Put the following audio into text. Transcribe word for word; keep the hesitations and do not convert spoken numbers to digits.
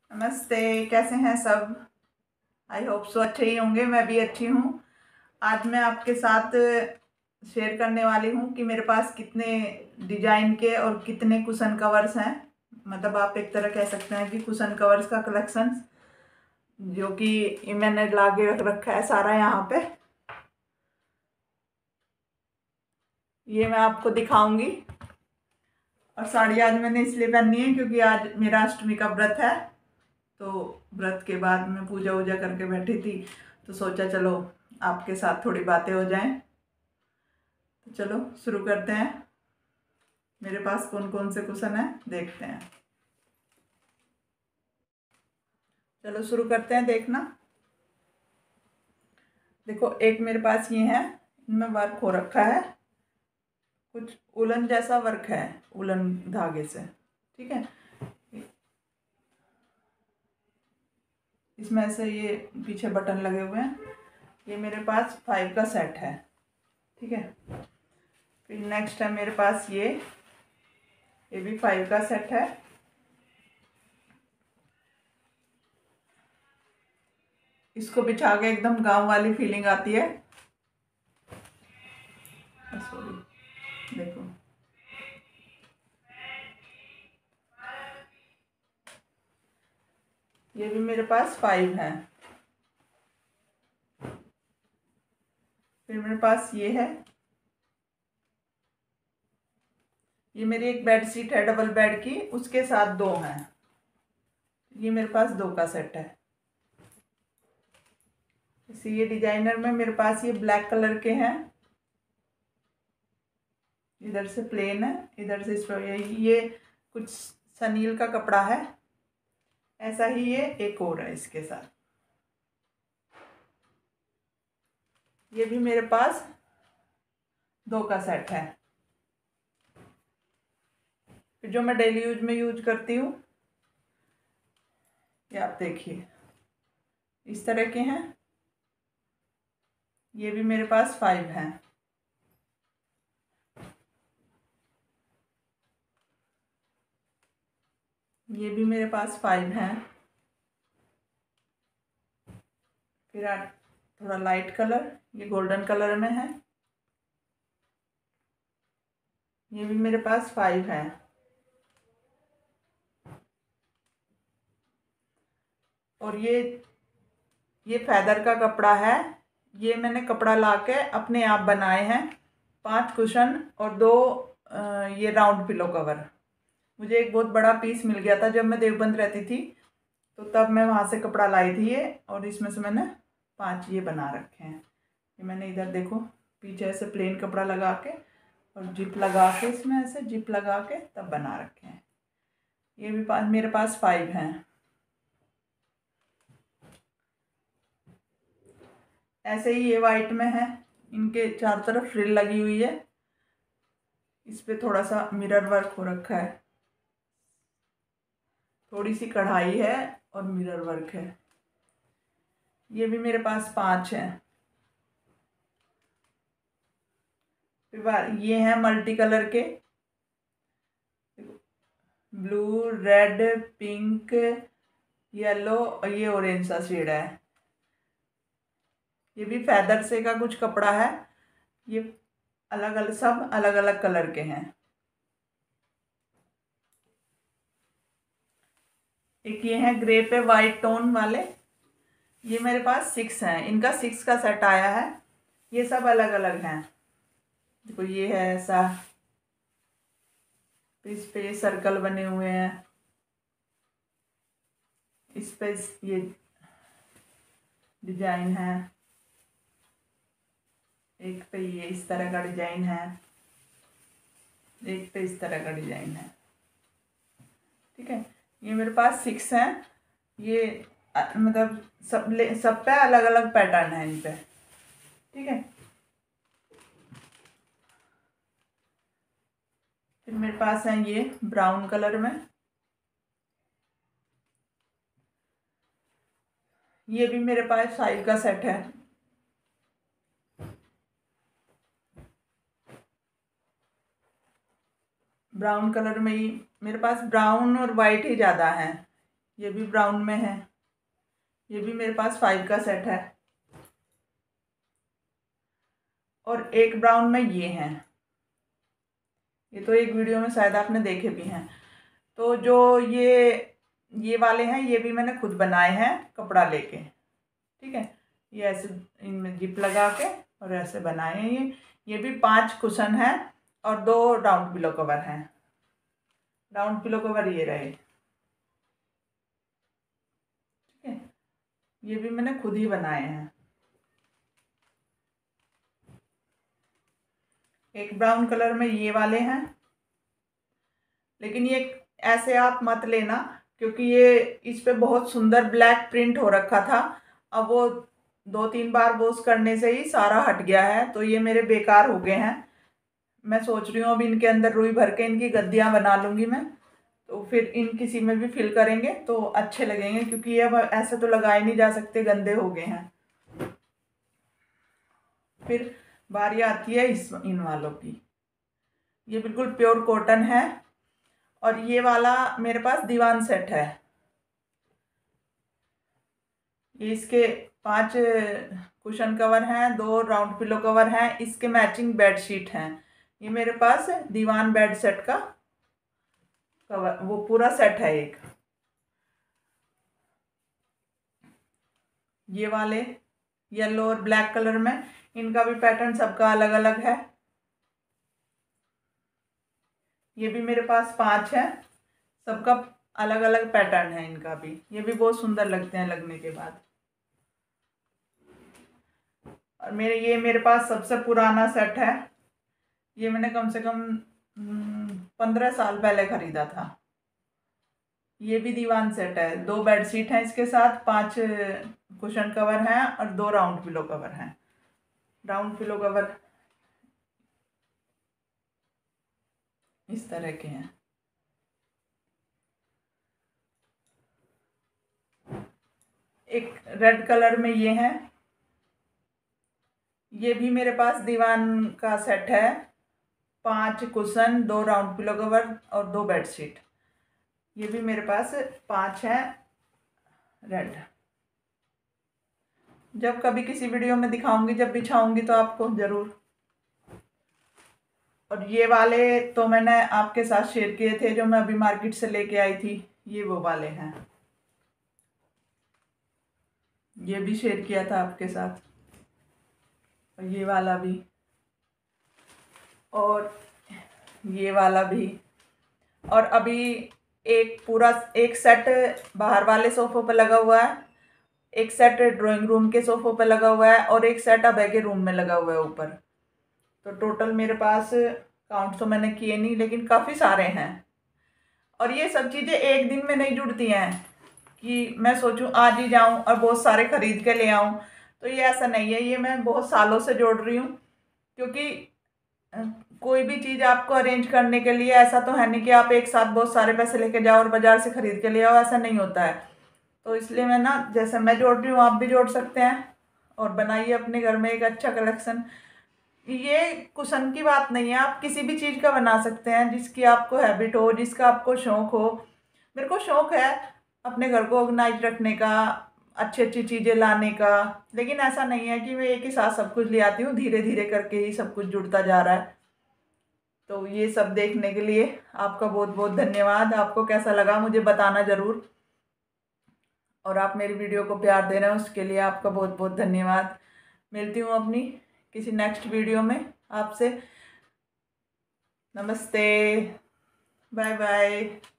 नमस्ते। कैसे हैं सब? आई होप सो अच्छे ही होंगे। मैं भी अच्छी हूँ। आज मैं आपके साथ शेयर करने वाली हूँ कि मेरे पास कितने डिजाइन के और कितने कुशन कवर्स हैं। मतलब आप एक तरह कह सकते हैं कि कुशन कवर्स का कलेक्शन, जो कि मैंने ला के रख रखा है सारा यहाँ पे। ये मैं आपको दिखाऊंगी। और साड़ी आज मैंने इसलिए पहनी है क्योंकि आज मेरा अष्टमी का व्रत है। तो व्रत के बाद मैं पूजा वूजा करके बैठी थी, तो सोचा चलो आपके साथ थोड़ी बातें हो जाएं। तो चलो शुरू करते हैं। मेरे पास कौन कौन से कुशन हैं देखते हैं। चलो शुरू करते हैं देखना। देखो, एक मेरे पास ये है, इनमें वर्क हो रखा है, कुछ उलन जैसा वर्क है, उलन धागे से। ठीक है। इसमें ऐसे ये पीछे बटन लगे हुए हैं। ये मेरे पास फाइव का सेट है। ठीक है। फिर नेक्स्ट है मेरे पास ये ये भी फाइव का सेट है। इसको बिछा के एकदम गांव वाली फीलिंग आती है। सॉरी, देखो ये भी मेरे पास फाइव है। फिर मेरे पास ये है। ये मेरी एक बेड शीट है डबल बेड की, उसके साथ दो हैं। ये मेरे पास दो का सेट है। इसी ये डिजाइनर में मेरे पास ये ब्लैक कलर के हैं। इधर से प्लेन है, इधर से इस पर ये, ये कुछ सनील का कपड़ा है। ऐसा ही ये एक और है इसके साथ। ये भी मेरे पास दो का सेट है। फिर जो मैं डेली यूज में यूज करती हूँ, ये आप देखिए इस तरह के हैं। ये भी मेरे पास फाइव हैं। ये भी मेरे पास फाइव हैं। फिर आ थोड़ा लाइट कलर, ये गोल्डन कलर में है। ये भी मेरे पास फाइव है। और ये ये फैदर का कपड़ा है। ये मैंने कपड़ा लाके अपने आप बनाए हैं। पांच कुशन और दो ये राउंड पिलो कवर। मुझे एक बहुत बड़ा पीस मिल गया था जब मैं देवबंद रहती थी, तो तब मैं वहाँ से कपड़ा लाई थी ये, और इसमें से मैंने पांच ये बना रखे हैं। ये मैंने इधर देखो पीछे ऐसे प्लेन कपड़ा लगा के और जिप लगा के, इसमें ऐसे जिप लगा के तब बना रखे हैं। ये भी पास मेरे पास फाइव हैं। ऐसे ही ये वाइट में है, इनके चारों तरफ फ्रिल लगी हुई है। इस पे थोड़ा सा मिरर वर्क हो रखा है, थोड़ी सी कढ़ाई है और मिरर वर्क है। ये भी मेरे पास पांच हैं। ये हैं मल्टी कलर के, ब्लू, रेड, पिंक, येलो और ये ऑरेंज सा शेड है। ये भी फेदर से का कुछ कपड़ा है। ये अलग अलग सब अलग अलग कलर के हैं। एक ये है ग्रे पे वाइट टोन वाले। ये मेरे पास सिक्स हैं, इनका सिक्स का सेट आया है। ये सब अलग अलग हैं। देखो ये है ऐसा, इस पे सर्कल बने हुए हैं। इस पे ये डिजाइन है। एक पे ये इस तरह का डिजाइन है, एक पे इस तरह का डिजाइन है। ठीक है। ये मेरे पास सिक्स हैं। ये अ, मतलब सब ले सब पे अलग अलग पैटर्न है इन पे। ठीक है। फिर मेरे पास है ये ब्राउन कलर में। ये भी मेरे पास फाइव का सेट है। ब्राउन कलर में ही मेरे पास ब्राउन और वाइट ही ज़्यादा है। ये भी ब्राउन में है। ये भी मेरे पास फाइव का सेट है। और एक ब्राउन में ये हैं। ये तो एक वीडियो में शायद आपने देखे भी हैं। तो जो ये ये वाले हैं ये भी मैंने खुद बनाए हैं कपड़ा लेके। ठीक है, ये ऐसे इनमें जिप लगा के और ऐसे बनाए हैं। ये ये भी पांच कुशन हैं और दो राउंड पिलो कवर हैं। राउंड पिलो कवर ये रहे। ठीक है, ये भी मैंने खुद ही बनाए हैं। एक ब्राउन कलर में ये वाले हैं, लेकिन ये ऐसे आप मत लेना क्योंकि ये इस पे बहुत सुंदर ब्लैक प्रिंट हो रखा था। अब वो दो तीन बार वॉश करने से ही सारा हट गया है, तो ये मेरे बेकार हो गए हैं। मैं सोच रही हूँ अब इनके अंदर रुई भर के इनकी गद्दियाँ बना लूँगी मैं, तो फिर इन किसी में भी फिल करेंगे तो अच्छे लगेंगे, क्योंकि ये अब ऐसे तो लगाए नहीं जा सकते, गंदे हो गए हैं। फिर बारी आती है इस इन वालों की। ये बिल्कुल प्योर कॉटन है और ये वाला मेरे पास दीवान सेट है। ये इसके पांच कुशन कवर हैं, दो राउंड पिलो कवर हैं, इसके मैचिंग बेड शीट हैं। ये मेरे पास दीवान बेड सेट का कवर वो पूरा सेट है एक। ये वाले येलो और ब्लैक कलर में, इनका भी पैटर्न सबका अलग अलग है। ये भी मेरे पास पांच है, सबका अलग अलग पैटर्न है इनका भी। ये भी बहुत सुंदर लगते हैं लगने के बाद। और मेरे ये मेरे पास सबसे पुराना सेट है। ये मैंने कम से कम पंद्रह साल पहले खरीदा था। ये भी दीवान सेट है, दो बेडशीट हैं इसके साथ, पांच कुशन कवर हैं और दो राउंड पिलो कवर हैं। राउंड पिलो कवर इस तरह के हैं। एक रेड कलर में ये हैं। ये भी मेरे पास दीवान का सेट है, पांच कुशन, दो राउंड पिलो कवर और दो बेडशीट। ये भी मेरे पास पांच हैं रेड। जब कभी किसी वीडियो में दिखाऊंगी, जब बिछाऊंगी तो आपको ज़रूर। और ये वाले तो मैंने आपके साथ शेयर किए थे, जो मैं अभी मार्केट से लेके आई थी, ये वो वाले हैं। ये भी शेयर किया था आपके साथ, और ये वाला भी, और ये वाला भी। और अभी एक पूरा एक सेट बाहर वाले सोफों पर लगा हुआ है, एक सेट ड्राइंग रूम के सोफों पर लगा हुआ है और एक सेट अभय के रूम में लगा हुआ है ऊपर। तो टोटल मेरे पास, काउंट तो मैंने किए नहीं लेकिन काफ़ी सारे हैं। और ये सब चीज़ें एक दिन में नहीं जुड़ती हैं कि मैं सोचूं आज ही जाऊं और बहुत सारे खरीद के ले आऊं। तो ये ऐसा नहीं है, ये मैं बहुत सालों से जोड़ रही हूँ। क्योंकि कोई भी चीज़ आपको अरेंज करने के लिए ऐसा तो है नहीं कि आप एक साथ बहुत सारे पैसे लेके जाओ और बाज़ार से ख़रीद के ले आओ, ऐसा नहीं होता है। तो इसलिए मैं ना, जैसे मैं जोड़ रही हूँ आप भी जोड़ सकते हैं और बनाइए अपने घर में एक अच्छा कलेक्शन। ये कुशन की बात नहीं है, आप किसी भी चीज़ का बना सकते हैं जिसकी आपको हैबिट हो, जिसका आपको शौक़ हो। मेरे को शौक़ है अपने घर को ऑर्गेनाइज रखने का, अच्छी अच्छी चीज़ें लाने का, लेकिन ऐसा नहीं है कि मैं एक ही साथ सब कुछ ले आती हूँ, धीरे धीरे करके ही सब कुछ जुड़ता जा रहा है। तो ये सब देखने के लिए आपका बहुत बहुत धन्यवाद। आपको कैसा लगा मुझे बताना ज़रूर, और आप मेरी वीडियो को प्यार दे रहे हैं उसके लिए आपका बहुत बहुत धन्यवाद। मिलती हूँ अपनी किसी नेक्स्ट वीडियो में आपसे। नमस्ते, बाय बाय।